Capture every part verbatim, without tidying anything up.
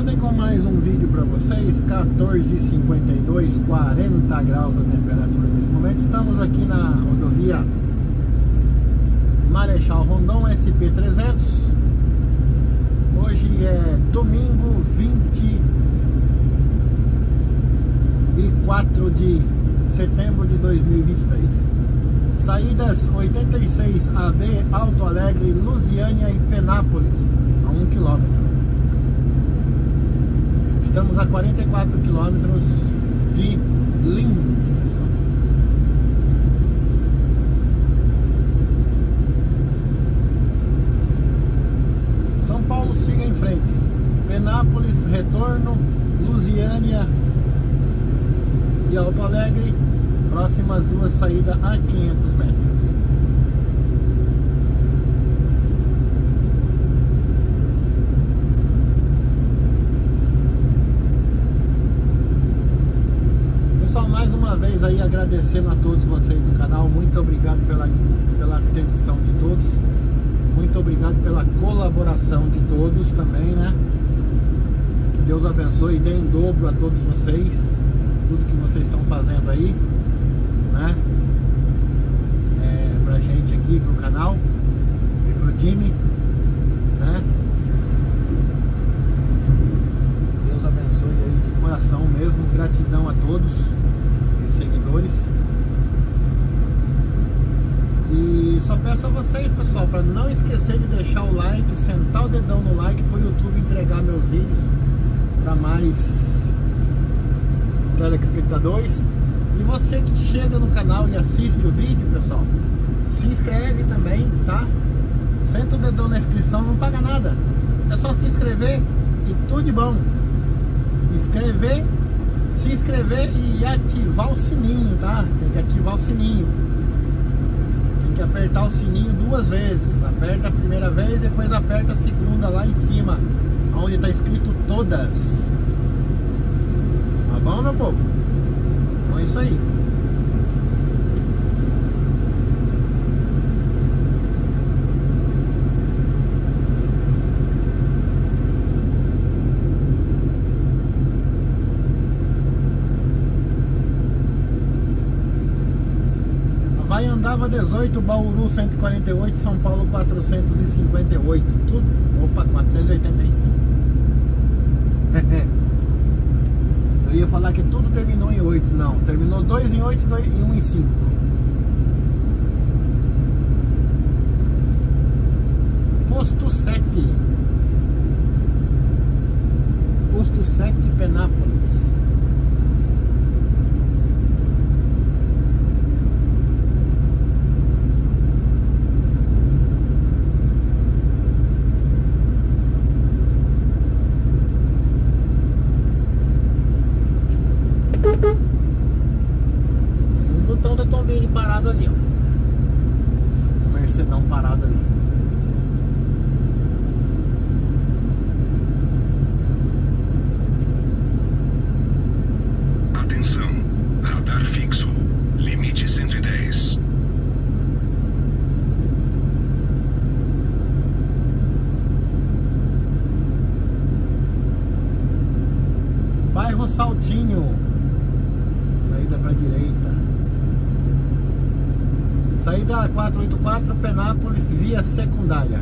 também com mais um vídeo para vocês. Quatorze e cinquenta e dois, quarenta graus a temperatura nesse momento. Estamos aqui na rodovia Marechal Rondon S P trezentos. Hoje é domingo vinte e quatro de setembro de dois mil e vinte e três. Saídas oitenta e seis A B, Alto Alegre, Lusiânia e Penápolis, a um quilômetro. Estamos a quarenta e quatro quilômetros de Lins, pessoal. São Paulo siga em frente. Penápolis, retorno, Lusiânia e Alto Alegre, próximas duas saídas a quinhentos metros. Pessoal, mais uma vez aí agradecendo a todos vocês do canal. Muito obrigado pela, pela atenção de todos. Muito obrigado pela colaboração de todos também, né? Que Deus abençoe e dê em dobro a todos vocês tudo que vocês estão fazendo aí, né? É, pra gente aqui, pro canal e pro time, né? Deus abençoe aí de coração mesmo. Gratidão a todos os seguidores. E só peço a vocês, pessoal, para não esquecer de deixar o like, sentar o dedão no like pro YouTube entregar meus vídeos para mais telespectadores. E você que chega no canal e assiste o vídeo, pessoal, se inscreve também, tá? Senta o dedão na inscrição, não paga nada. É só se inscrever e tudo de bom. Inscrever, se inscrever e ativar o sininho, tá? Tem que ativar o sininho. Tem que apertar o sininho duas vezes. Aperta a primeira vez, depois aperta a segunda lá em cima, onde está escrito todas. Tá bom, meu povo? Então é isso aí. Vai Andava dezoito, Bauru cento e quarenta e oito, São Paulo quatrocentos e cinquenta e oito. Tudo. Opa, quatrocentos e oitenta e cinco. Eu ia falar que tudo terminou em oito, não. Terminou dois em oito e um em cinco. Posto sete. Posto sete, Penápolis. Tem um botão da Tombini parado ali, ó. Um Mercedão parado ali. Atenção, radar fixo, limite cento e dez. Bairro Saltinho. Saída para direita. Saída quatrocentos e oitenta e quatro, Penápolis, via secundária.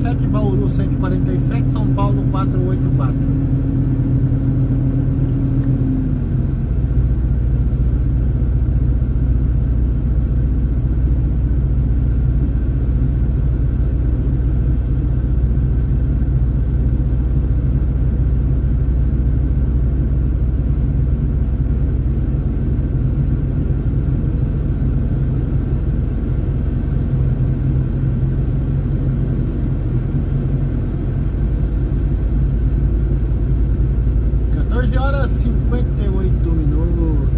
sete, Bauru cento e quarenta e sete, São Paulo quatrocentos e oitenta e quatro. quatorze horas e cinquenta e oito minutos.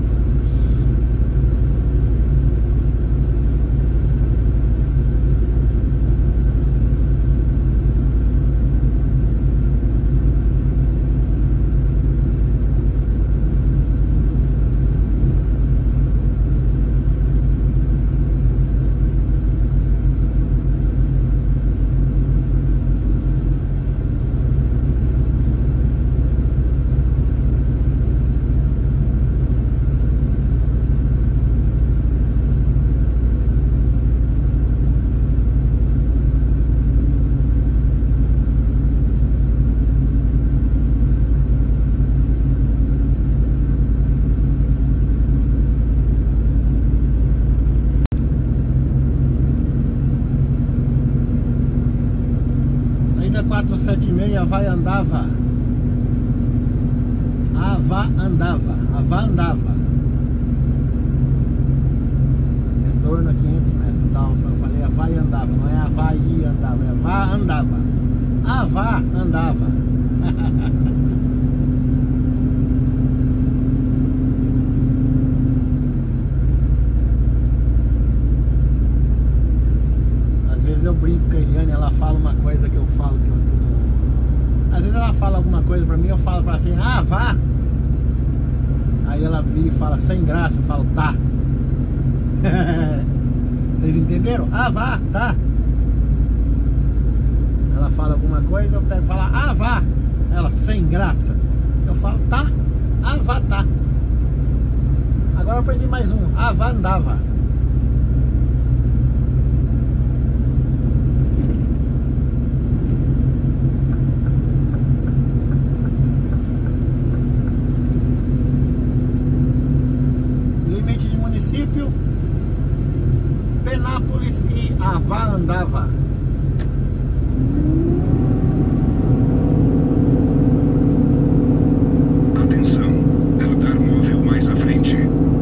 quatrocentos e setenta e seis, Avá andava. Avá andava. Avá andava. Retorno a quinhentos metros. Então, eu falei Avá e andava. Não é Avá e andava. É Avá andava. Avá andava. Às vezes eu brinco com a Eliane, ela fala uma coisa que eu falo que eu, que eu... Às vezes ela fala alguma coisa pra mim, eu falo pra ela assim, ah, vá. Aí ela vira e fala, sem graça, eu falo, tá. Vocês entenderam? Ah, vá, tá. Ela fala alguma coisa, eu pego e falo, ah, vá. Ela, sem graça. Eu falo, tá. Ah, vá, tá. Agora eu aprendi mais um, ah, vá, andava. Penápolis e Avá andava. Atenção, radar móvel mais à frente.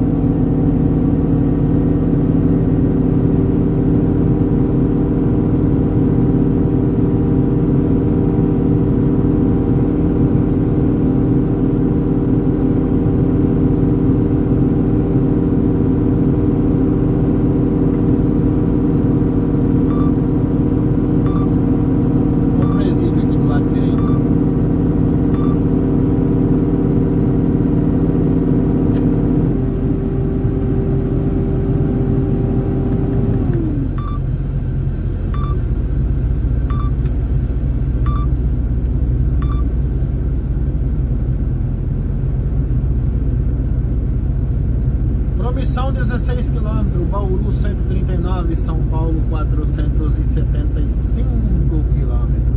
Promissão dezesseis quilômetros, Bauru cento e trinta e nove, São Paulo quatrocentos e setenta e cinco quilômetros.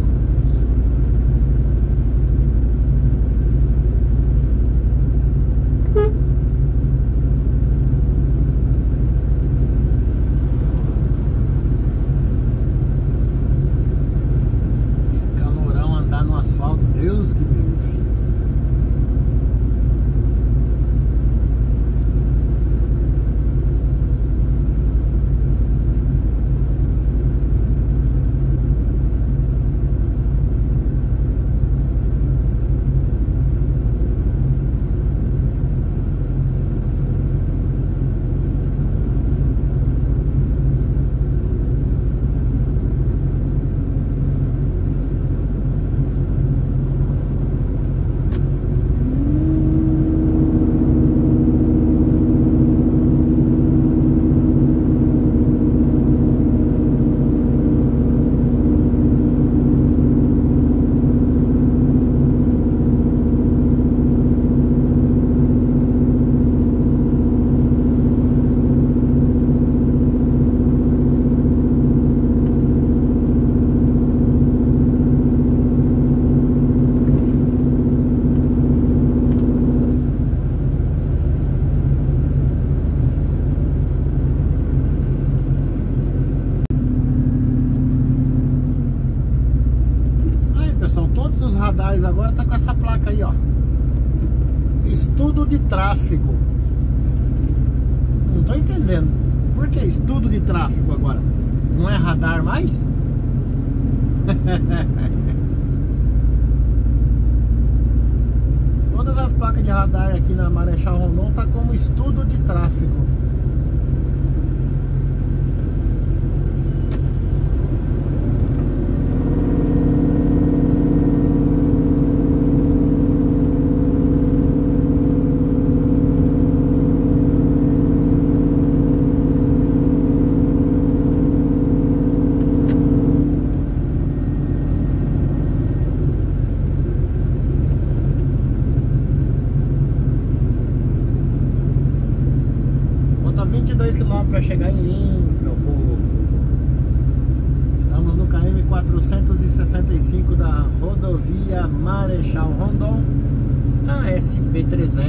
Esse calorão andar no asfalto, Deus que me livre. radares agora tá com essa placa aí, ó. Estudo de tráfego. Não tô entendendo. Por que estudo de tráfego agora? Não é radar mais? Todas as placas de radar aqui na Marechal Rondon tá como estudo de tráfego. vinte e dois quilômetros para chegar em Lins, meu povo. Estamos no K M quatrocentos e sessenta e cinco da rodovia Marechal Rondon, a S P trezentos.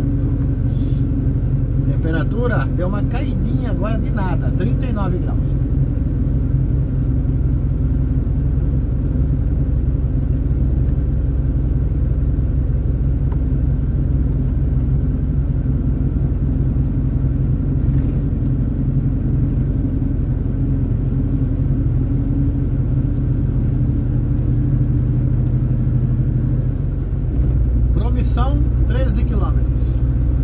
Temperatura deu uma caidinha agora de nada, trinta e nove graus. São treze quilômetros.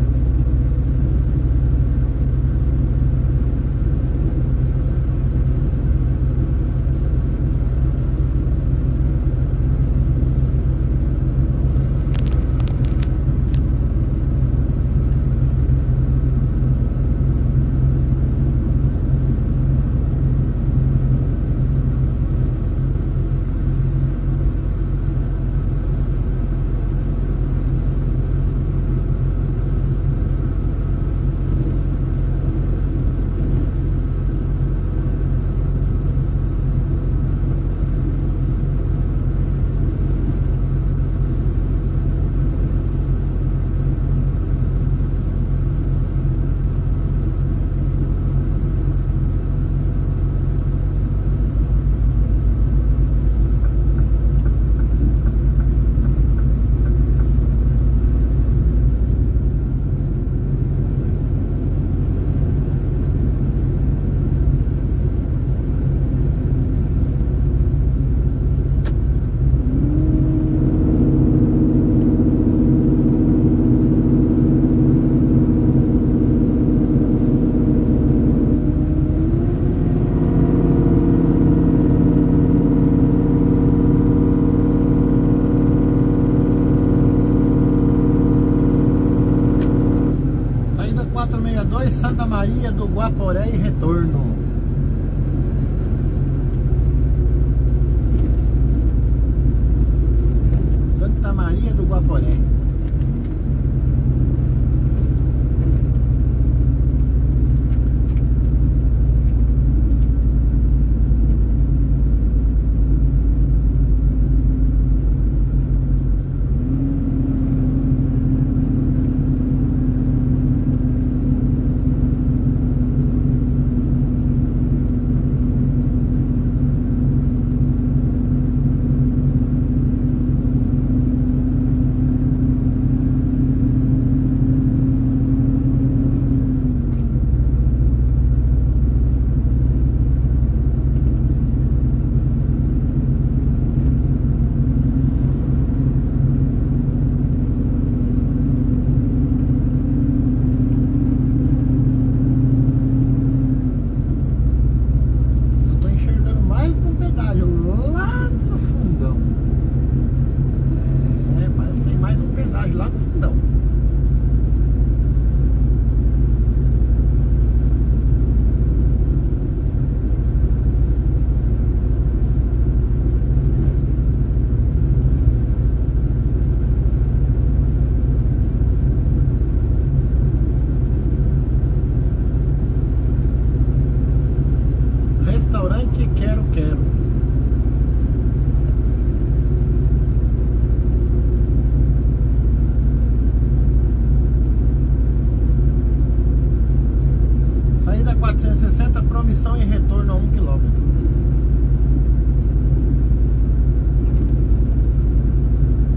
quatrocentos e sessenta e dois, Santa Maria do Guaporé e retorno. Santa Maria do Guaporé. Lá no fundão. Restaurante Quero Quero. Saída quatrocentos e sessenta, Promissão e retorno a um quilômetro.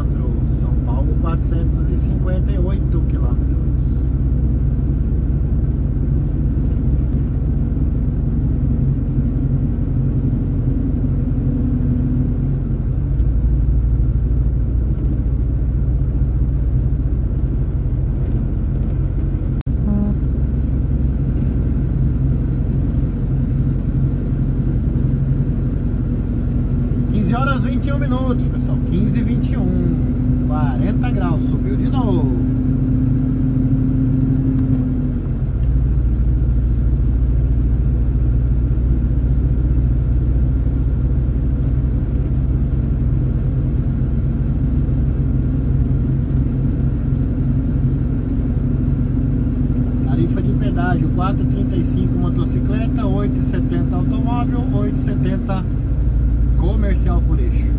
quilômetros. São Paulo, quatrocentos e cinquenta e oito quilômetros. quinze horas e vinte e um minutos, pessoal. quinze e vinte e um. quarenta graus. Subiu de novo. Tarifa de pedágio quatro e trinta e cinco motocicleta, oito e setenta automóvel, oito e setenta comercial por eixo.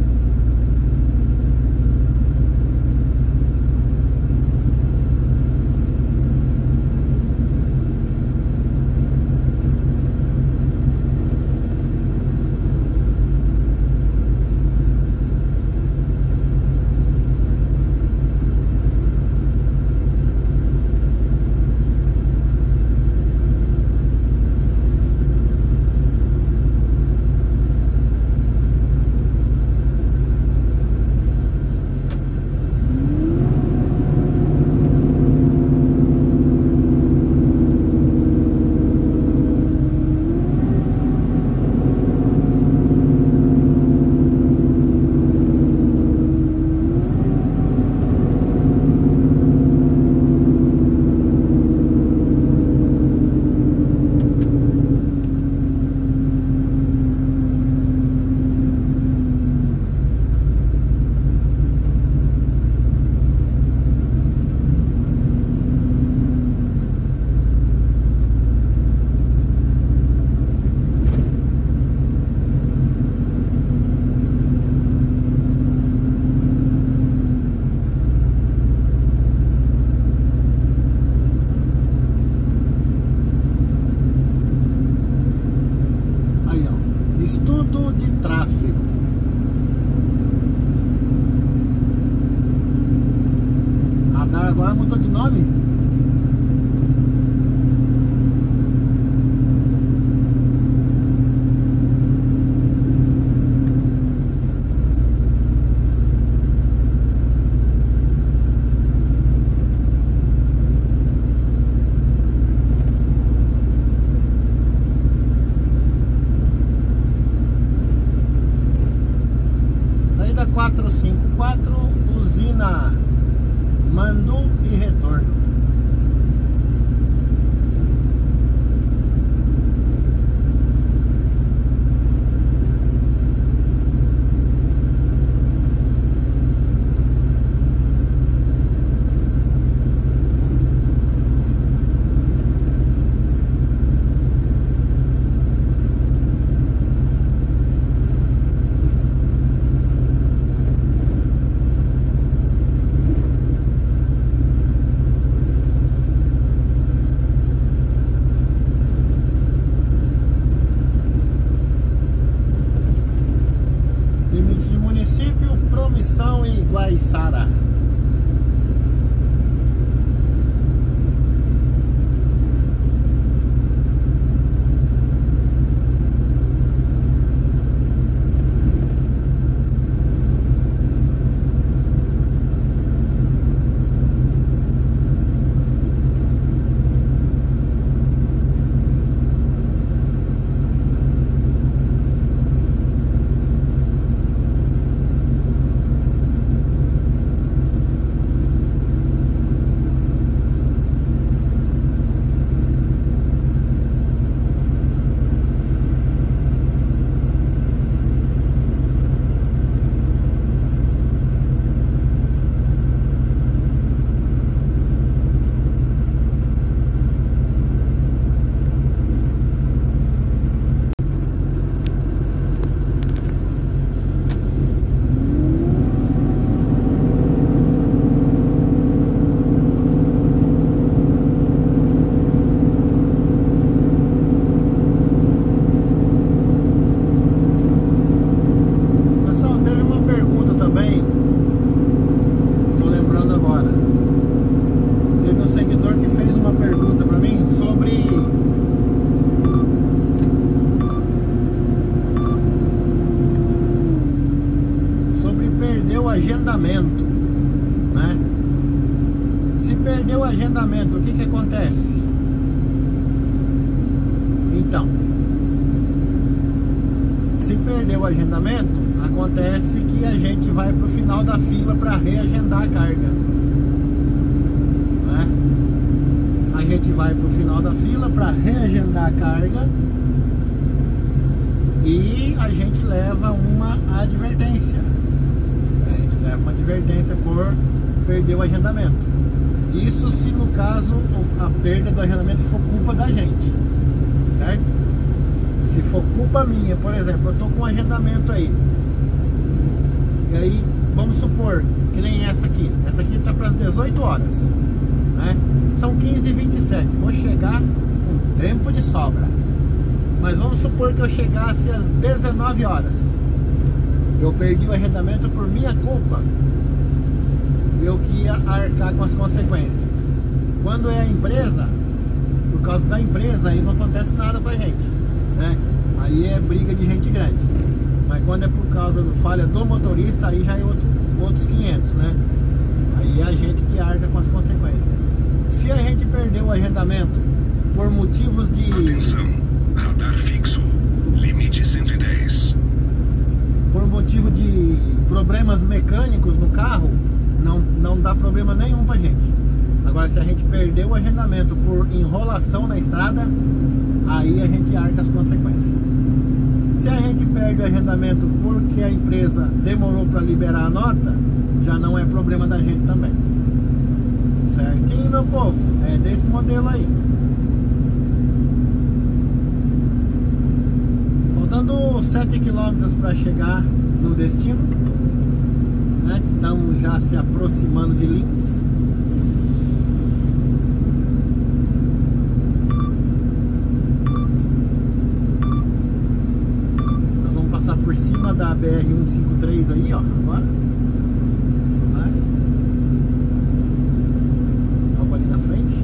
Estudo de tráfego. Radar agora mudou de nome. quatrocentos e cinquenta e quatro, usina Mandu e retorno. Promissão e Guaiçara. agendamento, né? Se perder o agendamento, o que que acontece? Então, se perder o agendamento, acontece que a gente vai para o final da fila para reagendar a carga, né? A gente vai para o final da fila para reagendar a carga e a gente leva uma advertência. A gente leva uma advertência por perder o agendamento. Isso se no caso a perda do agendamento for culpa da gente, certo? Se for culpa minha, por exemplo, eu tô com um agendamento aí, e aí vamos supor que nem essa aqui, essa aqui tá para as dezoito horas, né? São quinze e vinte e sete, vou chegar com tempo de sobra, mas vamos supor que eu chegasse às dezenove horas, eu perdi o agendamento por minha culpa, eu que ia arcar com as consequências. Quando é a empresa, por causa da empresa, aí não acontece nada com a gente, né? Aí é briga de gente grande. Mas quando é por causa do falha do motorista, aí já é outro, outros quinhentos, né? Aí é a gente que arca com as consequências. Se a gente perdeu o agendamento por motivos de... Atenção, radar fixo, limite cento e dez. Por motivo de problemas mecânicos no carro, não, não dá problema nenhum pra gente. Agora, se a gente perdeu o agendamento por enrolação na estrada, aí a gente arca as consequências. Se a gente perde o agendamento porque a empresa demorou para liberar a nota, já não é problema da gente também. Certinho, meu povo? É desse modelo aí. Faltando sete quilômetros para chegar no destino, né? Estamos já se aproximando de Lins. Nós vamos passar por cima da B R cento e cinquenta e três aí, ó, agora. Vai. Logo ali na frente.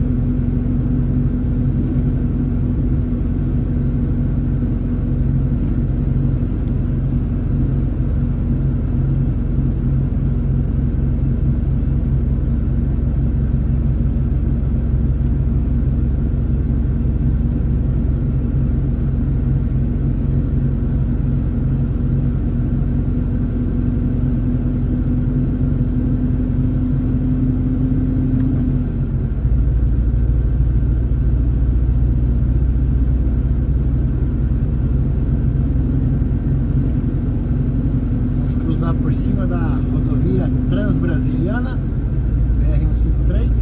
Por cima da rodovia Transbrasiliana, B R cento e cinquenta e três.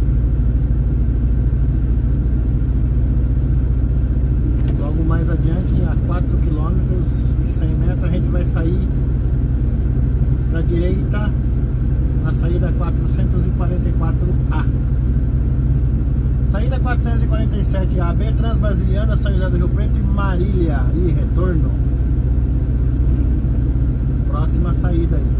Logo mais adiante, a quatro quilômetros e cem metros, a gente vai sair para a direita na saída quatrocentos e quarenta e quatro A. Saída quatrocentos e quarenta e sete A B, Transbrasiliana, São José do Rio Preto e Marília, e retorno. Próxima saída aí.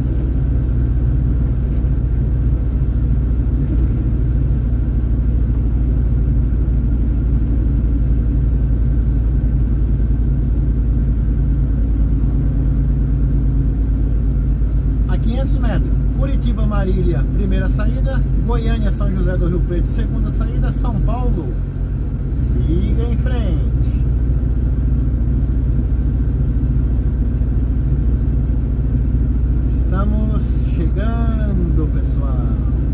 A quinhentos metros, Curitiba, Marília, primeira saída. Goiânia, São José do Rio Preto, segunda saída. São Paulo, siga em frente. Estamos chegando, pessoal.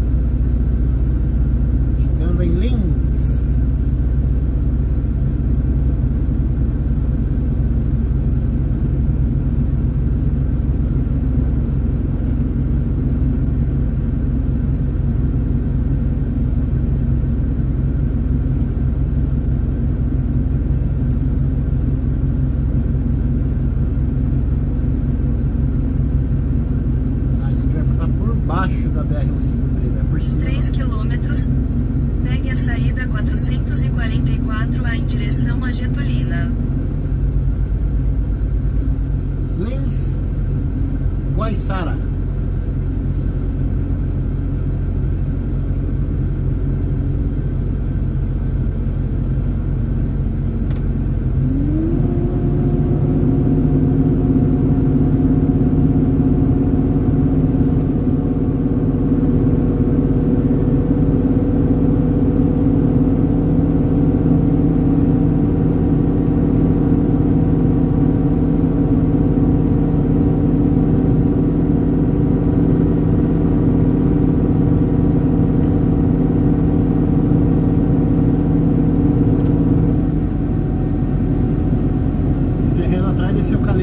Chegando em Lins. Baixo da B R cento e cinquenta e três, né? Por cima. três quilômetros. Pegue a saída quatrocentos e quarenta e quatro A em direção a Getulina. Lins, Guaiçara.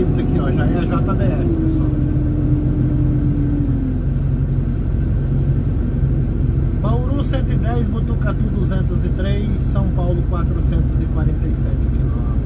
débito aqui, ó, já é a J B S, pessoal. Bauru cento e dez, Botucatu duzentos e três, São Paulo quatrocentos e quarenta e sete quilômetros.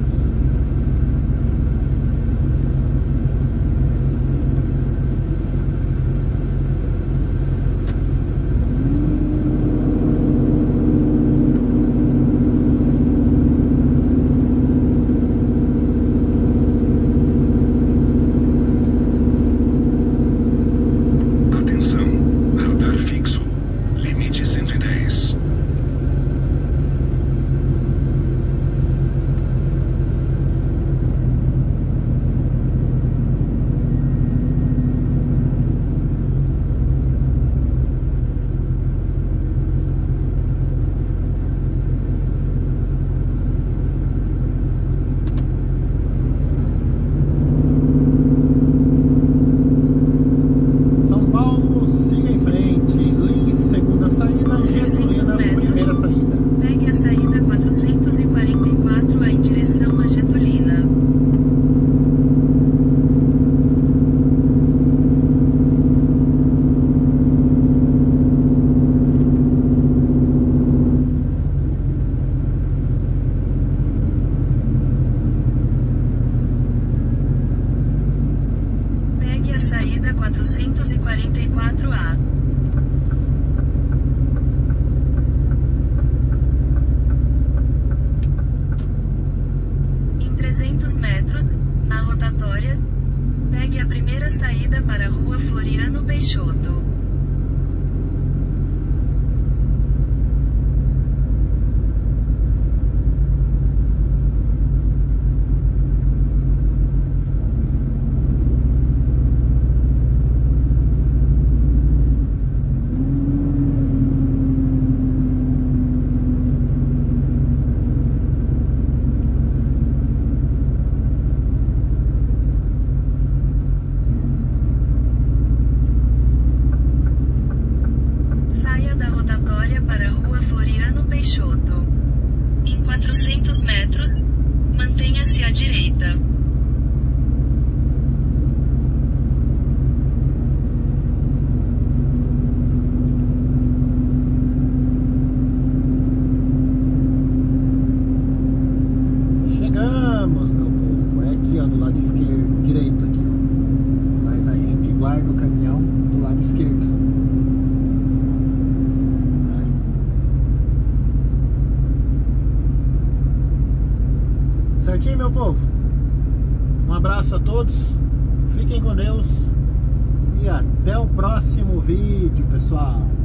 Saída quatrocentos e quarenta e quatro A. Em trezentos metros, na rotatória, pegue a primeira saída para a Rua Floriano Peixoto. Peixoto. Em quatrocentos metros, mantenha-se à direita. Chegamos, meu povo. É aqui, ó, do lado esquerdo, direito aqui, ó. Mas a gente guarda o caminhão do lado esquerdo. Certinho, meu povo? Um abraço a todos, fiquem com Deus e até o próximo vídeo, pessoal.